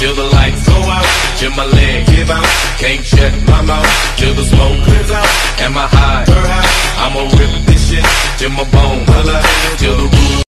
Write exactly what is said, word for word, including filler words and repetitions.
till the lights go out, till my leg give out. Can't shut my mouth till the smoke clears out. Am I high? I'ma rip this shit till my bone holla, till the roof